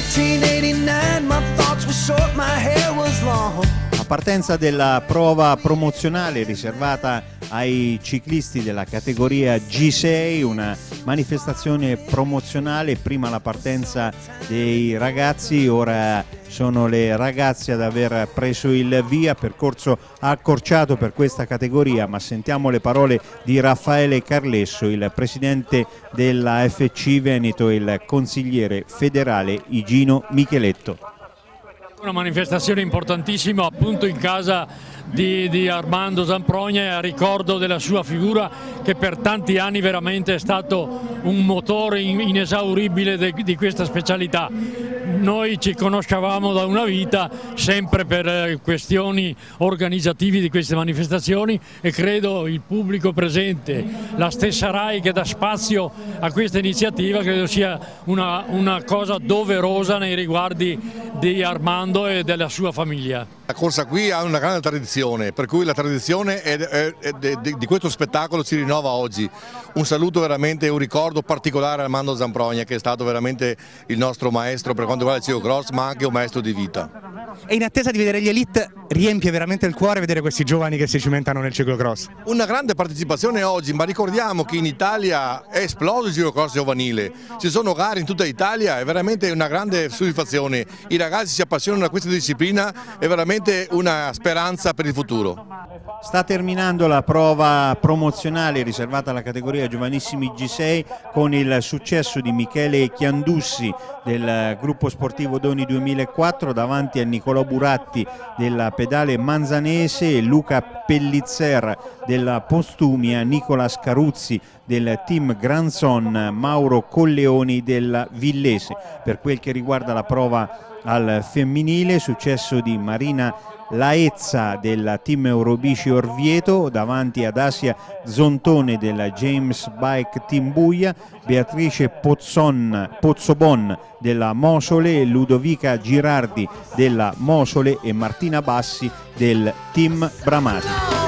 1989, my thoughts were short, my hair was long. La partenza della prova promozionale riservata ai ciclisti della categoria G6, una manifestazione promozionale, prima la partenza dei ragazzi, ora sono le ragazze ad aver preso il via, percorso accorciato per questa categoria, ma sentiamo le parole di Raffaele Carlesso, il presidente della FC Veneto, il consigliere federale Igino Micheletto. Una manifestazione importantissima appunto in casa di Armando Zamprogna, a ricordo della sua figura che per tanti anni veramente è stato un motore inesauribile di questa specialità. Noi ci conoscevamo da una vita sempre per questioni organizzativi di queste manifestazioni e credo il pubblico presente, la stessa RAI che dà spazio a questa iniziativa, credo sia una cosa doverosa nei riguardi di Armando e della sua famiglia. La corsa qui ha una grande tradizione, per cui la tradizione di questo spettacolo si rinnova oggi. Un saluto veramente e un ricordo particolare a Armando Zamprogna, che è stato veramente il nostro maestro per quanto riguarda il ciclocross, ma anche un maestro di vita. E in attesa di vedere gli Elite, riempie veramente il cuore vedere questi giovani che si cimentano nel ciclocross? Una grande partecipazione oggi, ma ricordiamo che in Italia è esploso il ciclocross giovanile, ci sono gare in tutta Italia, è veramente una grande soddisfazione, i ragazzi si appassionano a questa disciplina, è veramente una speranza per il futuro. Sta terminando la prova promozionale riservata alla categoria giovanissimi G6 con il successo di Michele Chiandussi del gruppo sportivo Doni 2004 davanti a Nicolò Buratti della pedale manzanese, Luca Pellizzer della Postumia, Nicola Scaruzzi del team Granson, Mauro Colleoni della Villese. Per quel che riguarda la prova al femminile, successo di Marina Laezza del team Eurobici Orvieto davanti ad Asia Zontone della James Bike Team Buia, Beatrice Pozzobon della Mosole, Ludovica Girardi della Mosole e Martina Bassi del team Bramati.